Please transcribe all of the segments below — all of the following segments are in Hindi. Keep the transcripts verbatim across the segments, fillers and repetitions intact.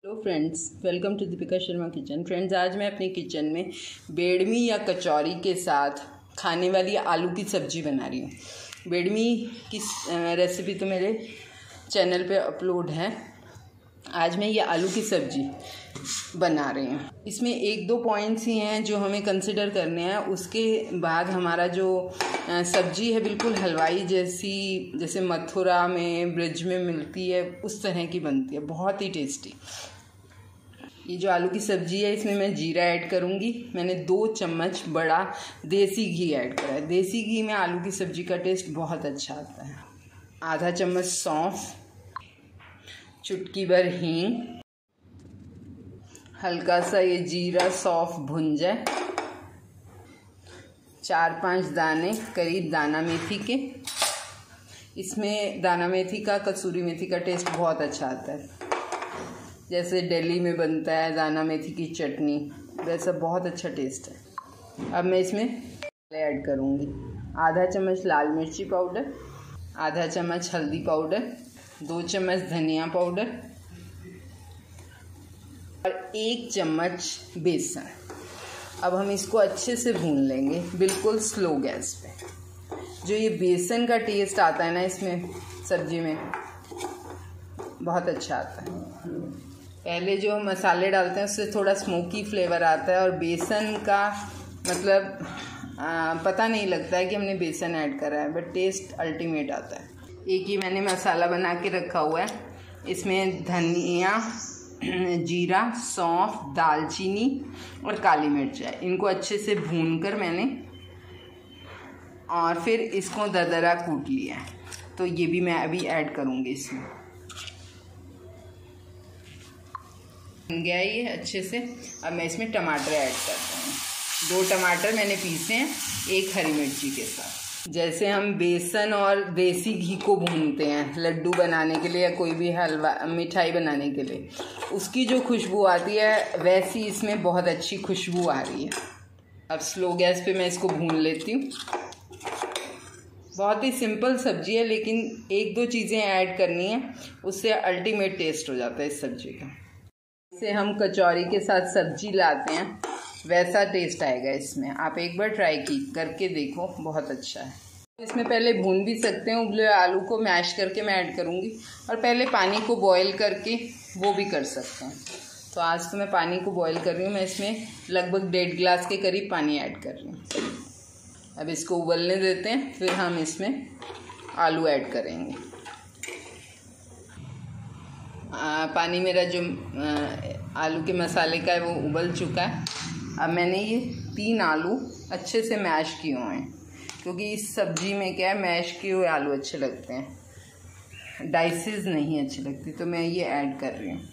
Hello friends, welcome to Deepika Sharma kitchen. Friends, आज मैं अपनी किचन में बेडमी या कचौरी के साथ खाने वाली आलू की सब्ज़ी बना रही हूँ। बेडमी की रेसिपी तो मेरे चैनल पे अपलोड है। आज मैं ये आलू की सब्ज़ी बना रही हूँ। इसमें एक दो पॉइंट्स ही हैं जो हमें कंसिडर करने हैं। उसके बाद हमारा जो सब्ज़ी है बिल्कुल हलवाई जैसी, जैसे मथुरा में ब्रिज में मिलती है उस तरह की बनती है, बहुत ही टेस्टी। ये जो आलू की सब्ज़ी है इसमें मैं जीरा ऐड करूँगी। मैंने दो चम्मच बड़ा देसी घी ऐड करा है। देसी घी में आलू की सब्ज़ी का टेस्ट बहुत अच्छा आता है। आधा चम्मच सौंफ, चुटकी भर हींग, हल्का सा ये जीरा सौंफ भुन जाए, चार पांच दाने करीब दाना मेथी के। इसमें दाना मेथी का, कसूरी मेथी का टेस्ट बहुत अच्छा आता है। जैसे दिल्ली में बनता है दाना मेथी की चटनी, वैसा बहुत अच्छा टेस्ट है। अब मैं इसमें ऐड करूँगी आधा चम्मच लाल मिर्ची पाउडर, आधा चम्मच हल्दी पाउडर, दो चम्मच धनिया पाउडर और एक चम्मच बेसन। अब हम इसको अच्छे से भून लेंगे बिल्कुल स्लो गैस पे। जो ये बेसन का टेस्ट आता है ना इसमें सब्जी में, बहुत अच्छा आता है। पहले जो मसाले डालते हैं उससे थोड़ा स्मोकी फ्लेवर आता है और बेसन का मतलब आ, पता नहीं लगता है कि हमने बेसन ऐड करा है, बट टेस्ट अल्टीमेट आता है। एक ही मैंने मसाला बना के रखा हुआ है। इसमें धनिया, जीरा, सौंफ, दालचीनी और काली मिर्च है। इनको अच्छे से भूनकर मैंने और फिर इसको दरदरा कूट लिया है, तो ये भी मैं अभी ऐड करूँगी इसमें। बन गया ये अच्छे से। अब मैं इसमें टमाटर ऐड करता हूँ। दो टमाटर मैंने पीसे हैं एक हरी मिर्ची के साथ। जैसे हम बेसन और देसी घी को भूनते हैं लड्डू बनाने के लिए या कोई भी हलवा मिठाई बनाने के लिए, उसकी जो खुशबू आती है वैसी इसमें बहुत अच्छी खुशबू आ रही है। अब स्लो गैस पे मैं इसको भून लेती हूँ। बहुत ही सिंपल सब्जी है, लेकिन एक दो चीज़ें ऐड करनी है, उससे अल्टीमेट टेस्ट हो जाता है इस सब्जी का। जैसे हम कचौरी के साथ सब्जी लाते हैं वैसा टेस्ट आएगा इसमें। आप एक बार ट्राई की करके देखो, बहुत अच्छा है। इसमें पहले भून भी सकते हैं, उबले आलू को मैश करके मैं ऐड करूँगी, और पहले पानी को बॉईल करके वो भी कर सकते हैं। तो आज तो मैं पानी को बॉईल कर रही हूँ। मैं इसमें लगभग डेढ़ गिलास के करीब पानी ऐड कर रही हूँ। अब इसको उबलने देते हैं, फिर हम इसमें आलू ऐड करेंगे। आ, पानी मेरा जो आ, आलू के मसाले का है वो उबल चुका है। अब मैंने ये तीन आलू अच्छे से मैश किए हुए हैं, क्योंकि इस सब्ज़ी में क्या है, मैश किए हुए आलू अच्छे लगते हैं, डाइसेस नहीं अच्छी लगती। तो मैं ये ऐड कर रही हूँ।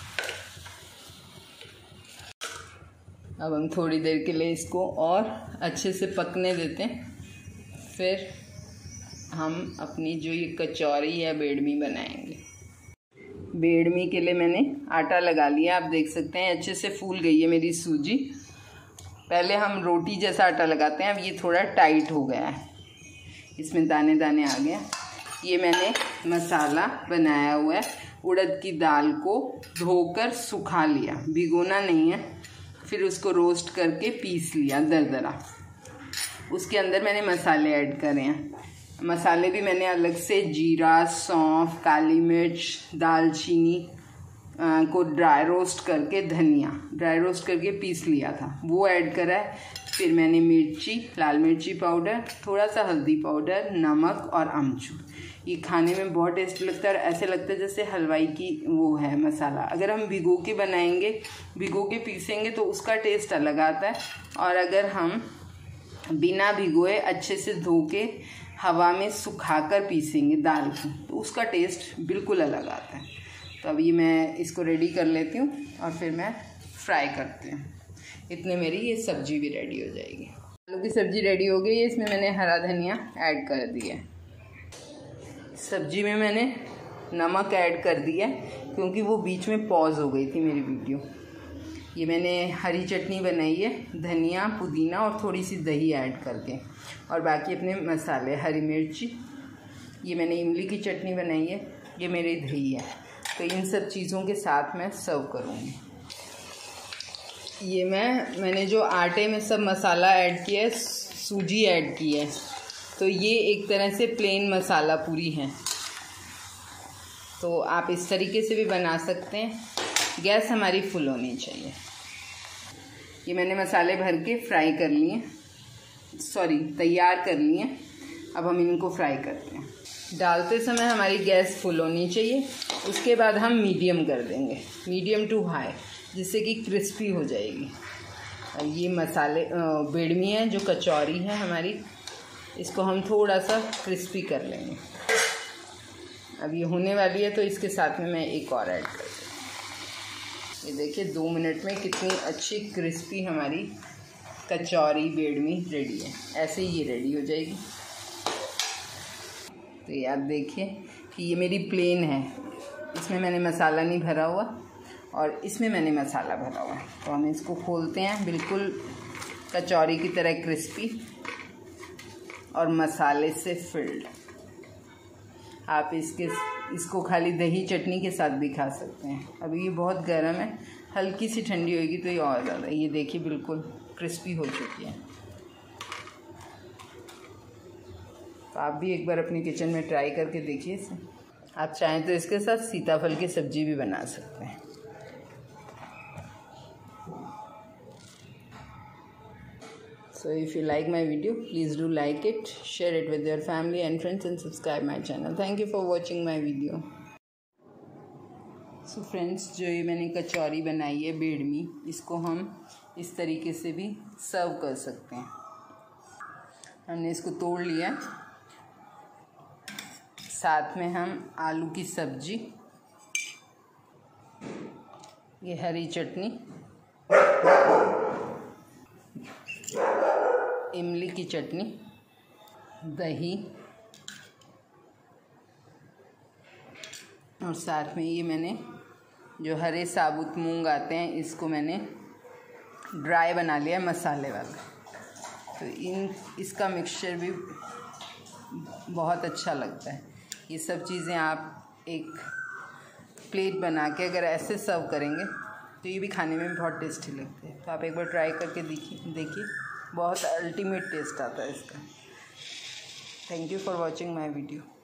अब हम थोड़ी देर के लिए इसको और अच्छे से पकने देते हैं, फिर हम अपनी जो ये कचौरी है बेडमी बनाएंगे। बेडमी के लिए मैंने आटा लगा लिया। आप देख सकते हैं अच्छे से फूल गई है मेरी सूजी। पहले हम रोटी जैसा आटा लगाते हैं, अब ये थोड़ा टाइट हो गया है, इसमें दाने दाने आ गए। ये मैंने मसाला बनाया हुआ है। उड़द की दाल को धोकर सुखा लिया, भिगोना नहीं है, फिर उसको रोस्ट करके पीस लिया दरदरा। उसके अंदर मैंने मसाले ऐड करे हैं। मसाले भी मैंने अलग से जीरा, सौंफ, काली मिर्च, दालचीनी को ड्राई रोस्ट करके, धनिया ड्राई रोस्ट करके पीस लिया था, वो ऐड करा है। फिर मैंने मिर्ची, लाल मिर्ची पाउडर, थोड़ा सा हल्दी पाउडर, नमक और अमचूर। ये खाने में बहुत टेस्ट लगता है, ऐसे लगता है जैसे हलवाई की वो है मसाला। अगर हम भिगो के बनाएंगे, भिगो के पीसेंगे तो उसका टेस्ट अलग आता है, और अगर हम बिना भिगोए अच्छे से धो के हवा में सुखाकर पीसेंगे दाल की, तो उसका टेस्ट बिल्कुल अलग आता है। तो अभी मैं इसको रेडी कर लेती हूँ और फिर मैं फ्राई करती हूँ। इतने मेरी ये सब्जी भी रेडी हो जाएगी। आलू की सब्जी रेडी हो गई है। इसमें मैंने हरा धनिया ऐड कर दिया है। सब्जी में मैंने नमक ऐड कर दिया है, क्योंकि वो बीच में पॉज हो गई थी मेरी वीडियो। ये मैंने हरी चटनी बनाई है, धनिया, पुदीना और थोड़ी सी दही ऐड करके, और बाकी अपने मसाले, हरी मिर्ची। ये मैंने इमली की चटनी बनाई है, ये मेरी दही है। तो इन सब चीज़ों के साथ मैं सर्व करूँगी। ये मैं मैंने जो आटे में सब मसाला ऐड किया है, सूजी ऐड की है, तो ये एक तरह से प्लेन मसाला पूरी है। तो आप इस तरीके से भी बना सकते हैं। गैस हमारी फुल होनी चाहिए। ये मैंने मसाले भर के फ्राई कर लिए, सॉरी तैयार कर लिए। अब हम इनको फ्राई करते हैं। डालते समय हमारी गैस फुल होनी चाहिए। उसके बाद हम मीडियम कर देंगे, मीडियम टू हाई, जिससे कि क्रिस्पी हो जाएगी। ये मसाले बेडमी है जो कचौरी है हमारी, इसको हम थोड़ा सा क्रिस्पी कर लेंगे। अब ये होने वाली है तो इसके साथ में मैं एक और ऐड कर दूँ। ये देखिए दो मिनट में कितनी अच्छी क्रिस्पी हमारी कचौरी बेडमी रेडी है। ऐसे ही ये रेडी हो जाएगी। तो ये आप देखिए कि ये मेरी प्लेन है, इसमें मैंने मसाला नहीं भरा हुआ और इसमें मैंने मसाला भरा हुआ है। तो हम इसको खोलते हैं, बिल्कुल कचौरी की तरह क्रिस्पी और मसाले से फिल्ड। आप इसके इसको खाली दही चटनी के साथ भी खा सकते हैं। अभी ये बहुत गर्म है, हल्की सी ठंडी होगी तो ये और ज़्यादा। ये देखिए बिल्कुल क्रिस्पी हो चुकी है। तो आप भी एक बार अपने किचन में ट्राई करके देखिए इसे। आप चाहें तो इसके साथ सीताफल की सब्जी भी बना सकते हैं। So if you like my video, please do like it, share it with your family and friends and subscribe my channel. Thank you for watching my video. So friends, जो ये मैंने कचौरी बनाई है बेडमी, इसको हम इस तरीके से भी सर्व कर सकते हैं। हमने इसको तोड़ लिया, साथ में हम आलू की सब्जी, ये हरी चटनी, इमली की चटनी, दही और साथ में ये मैंने जो हरे साबुत मूंग आते हैं, इसको मैंने ड्राई बना लिया मसाले वाला। तो इन इसका मिक्सचर भी बहुत अच्छा लगता है। ये सब चीज़ें आप एक प्लेट बना के अगर ऐसे सर्व करेंगे तो ये भी खाने में बहुत टेस्टी लगते हैं। तो आप एक बार ट्राई करके देखिए देखिए बहुत अल्टीमेट टेस्ट आता है इसका। Thank you for watching my video.